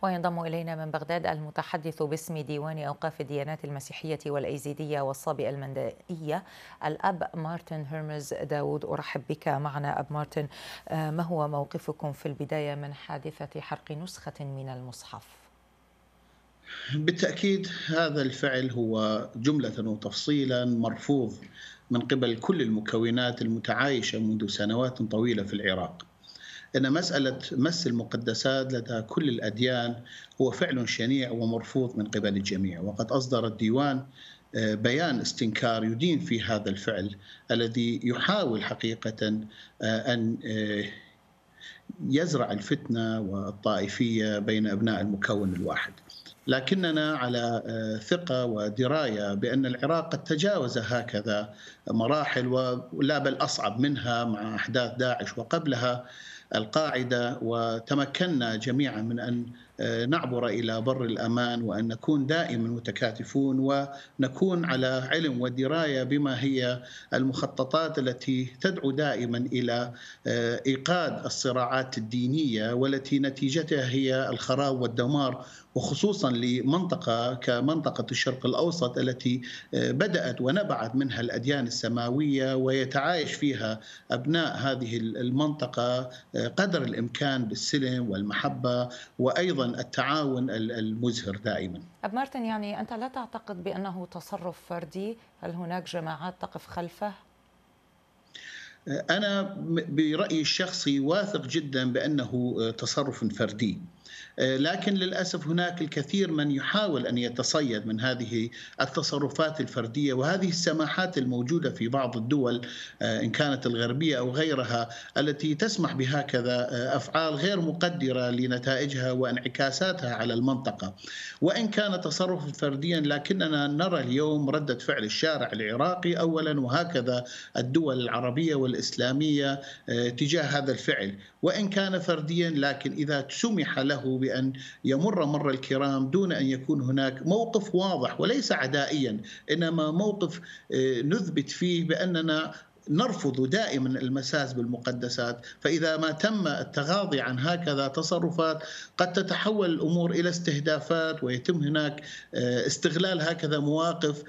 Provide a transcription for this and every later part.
وينضم إلينا من بغداد المتحدث باسم ديوان أوقاف الديانات المسيحية والأيزيدية والصابئة المندائية الأب مارتن هرمز داود. أرحب بك معنا أب مارتن. ما هو موقفكم في البداية من حادثة حرق نسخة من المصحف؟ بالتأكيد هذا الفعل هو جملة وتفصيلا مرفوض من قبل كل المكونات المتعايشة منذ سنوات طويلة في العراق. إن مسألة مس المقدسات لدى كل الأديان هو فعل شنيع ومرفوض من قبل الجميع، وقد أصدر الديوان بيان استنكار يدين في هذا الفعل الذي يحاول حقيقة أن يزرع الفتنة والطائفية بين أبناء المكون الواحد. لكننا على ثقة ودراية بأن العراق قد تجاوز هكذا مراحل ولا بل أصعب منها مع أحداث داعش وقبلها القاعدة، وتمكنا جميعا من أن نعبر إلى بر الأمان وأن نكون دائما متكاتفون ونكون على علم ودراية بما هي المخططات التي تدعو دائما إلى إيقاد الصراعات الدينية والتي نتيجتها هي الخراب والدمار، وخصوصا لمنطقة كمنطقة الشرق الأوسط التي بدأت ونبعت منها الأديان السماوية ويتعايش فيها أبناء هذه المنطقة قدر الإمكان بالسلم والمحبة وأيضا التعاون المزهر دائما. أب مارتن، يعني أنت لا تعتقد بأنه تصرف فردي؟ هل هناك جماعات تقف خلفه؟ أنا برأيي الشخصي واثق جدا بأنه تصرف فردي، لكن للأسف هناك الكثير من يحاول أن يتصيد من هذه التصرفات الفردية وهذه السماحات الموجودة في بعض الدول إن كانت الغربية أو غيرها التي تسمح بهكذا أفعال غير مقدرة لنتائجها وانعكاساتها على المنطقة. وإن كان تصرفا فرديا لكننا نرى اليوم ردة فعل الشارع العراقي أولا وهكذا الدول العربية والإسلامية تجاه هذا الفعل، وإن كان فرديا لكن إذا سمح له بأن يمر مر الكرام دون أن يكون هناك موقف واضح وليس عدائيا، إنما موقف نثبت فيه بأننا نرفض دائما المساس بالمقدسات، فإذا ما تم التغاضي عن هكذا تصرفات قد تتحول الأمور إلى استهدافات ويتم هناك استغلال هكذا مواقف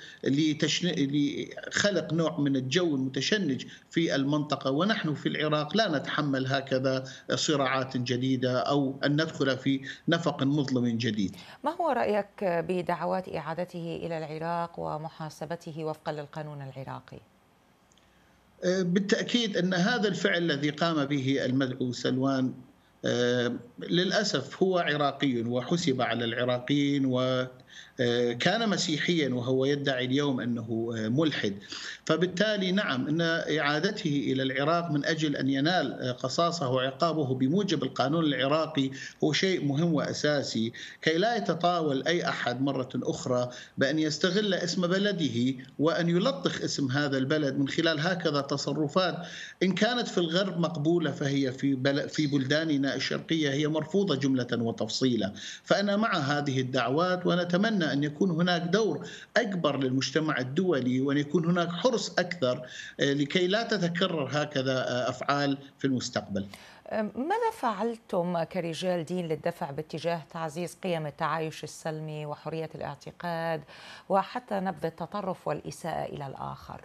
لخلق نوع من الجو المتشنج في المنطقة، ونحن في العراق لا نتحمل هكذا صراعات جديدة أو أن ندخل في نفق مظلم جديد. ما هو رأيك بدعوات إعادته إلى العراق ومحاسبته وفقا للقانون العراقي؟ بالتأكيد أن هذا الفعل الذي قام به المدعو سلوان للأسف هو عراقي وحسب على العراقيين وكان مسيحيا وهو يدعي اليوم أنه ملحد، فبالتالي نعم أن إعادته إلى العراق من أجل أن ينال قصاصه وعقابه بموجب القانون العراقي هو شيء مهم وأساسي، كي لا يتطاول أي أحد مرة أخرى بأن يستغل اسم بلده وأن يلطخ اسم هذا البلد من خلال هكذا تصرفات إن كانت في الغرب مقبولة فهي في بلداننا الشرقية هي مرفوضة جملة وتفصيلا. فأنا مع هذه الدعوات ونتمنى أن يكون هناك دور أكبر للمجتمع الدولي وأن يكون هناك حرص أكثر لكي لا تتكرر هكذا أفعال في المستقبل. ماذا فعلتم كرجال دين للدفع باتجاه تعزيز قيم التعايش السلمي وحرية الاعتقاد وحتى نبذ التطرف والإساءة إلى الآخر؟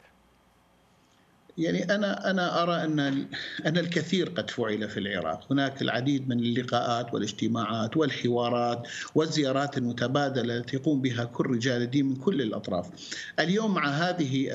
يعني أنا أرى أن الكثير قد فعل في العراق، هناك العديد من اللقاءات والاجتماعات والحوارات والزيارات المتبادلة التي يقوم بها كل رجال الدين من كل الأطراف. اليوم مع هذه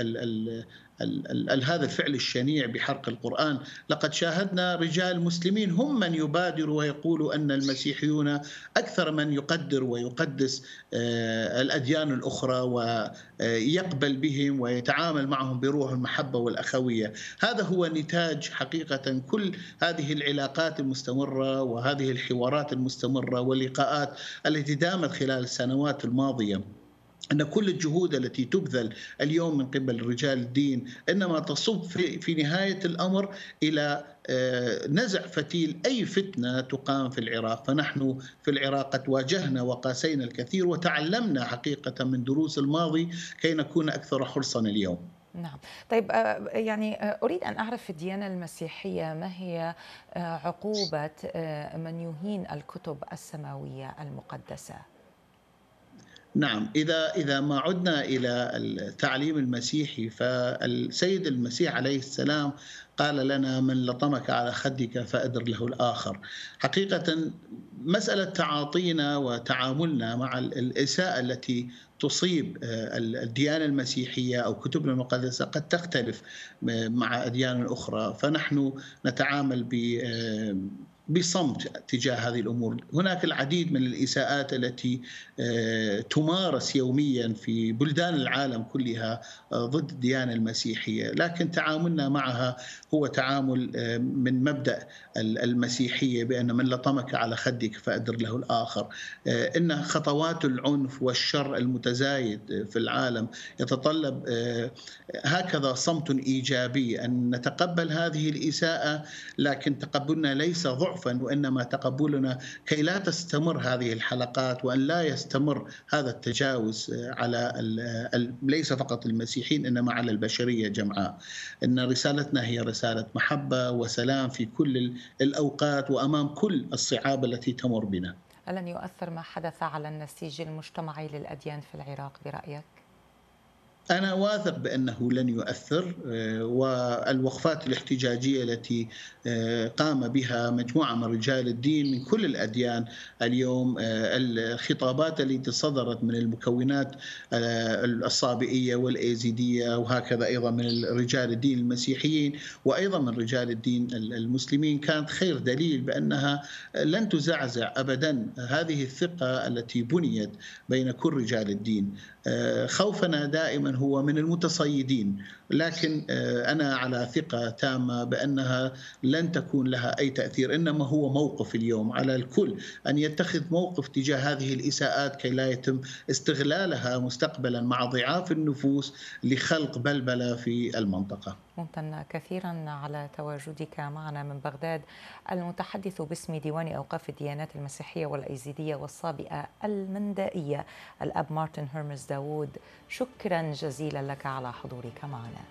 هذا الفعل الشنيع بحرق القرآن لقد شاهدنا رجال مسلمين هم من يبادروا ويقولوا أن المسيحيون أكثر من يقدر ويقدس الأديان الأخرى ويقبل بهم ويتعامل معهم بروح المحبة والأخوية. هذا هو نتاج حقيقة كل هذه العلاقات المستمرة وهذه الحوارات المستمرة واللقاءات التي دامت خلال السنوات الماضية، أن كل الجهود التي تبذل اليوم من قبل رجال الدين إنما تصب في نهاية الأمر إلى نزع فتيل أي فتنة تقام في العراق. فنحن في العراق قد واجهنا وقاسينا الكثير وتعلمنا حقيقة من دروس الماضي كي نكون أكثر حرصا اليوم. نعم. طيب يعني أريد أن أعرف في الديانة المسيحية ما هي عقوبة من يهين الكتب السماوية المقدسة؟ نعم، إذا ما عدنا إلى التعليم المسيحي، فالسيد المسيح عليه السلام قال لنا: من لطمك على خدك فأدر له الآخر. حقيقة مسألة تعاطينا وتعاملنا مع الإساءة التي تصيب الديانة المسيحية أو كتبنا المقدسة قد تختلف مع أديان أخرى، فنحن نتعامل بصمت تجاه هذه الأمور. هناك العديد من الإساءات التي تمارس يوميا في بلدان العالم كلها ضد الديانة المسيحية، لكن تعاملنا معها هو تعامل من مبدأ المسيحية، بأن من لطمك على خدك فأدر له الآخر. إن خطوات العنف والشر المتزايد في العالم يتطلب هكذا صمت إيجابي، أن نتقبل هذه الإساءة، لكن تقبلنا ليس ضعفا، وإنما تقبلنا كي لا تستمر هذه الحلقات، وأن لا يستمر هذا التجاوز على ليس فقط المسيحيين إنما على البشرية جمعاء. إن رسالتنا هي رسالة محبة وسلام في كل الأوقات وأمام كل الصعاب التي تمر بنا. ألن يؤثر ما حدث على النسيج المجتمعي للأديان في العراق برأيك؟ أنا واثق بأنه لن يؤثر، والوقفات الاحتجاجية التي قام بها مجموعة من رجال الدين من كل الأديان اليوم، الخطابات التي صدرت من المكونات الصابئية والأيزيدية، وهكذا أيضا من رجال الدين المسيحيين وأيضا من رجال الدين المسلمين، كانت خير دليل بأنها لن تزعزع أبدا هذه الثقة التي بنيت بين كل رجال الدين. خوفنا دائما هو من المتصيدين، لكن أنا على ثقة تامة بأنها لن تكون لها أي تأثير، إنما هو موقف اليوم على الكل أن يتخذ موقف تجاه هذه الإساءات كي لا يتم استغلالها مستقبلا مع ضعاف النفوس لخلق بلبلة في المنطقة. ممتن كثيرا على تواجدك معنا من بغداد، المتحدث باسم ديوان أوقاف الديانات المسيحية والأيزيدية والصابئة المندائية الأب مارتن هيرمز داوود. شكرا جزيلا لك على حضورك معنا.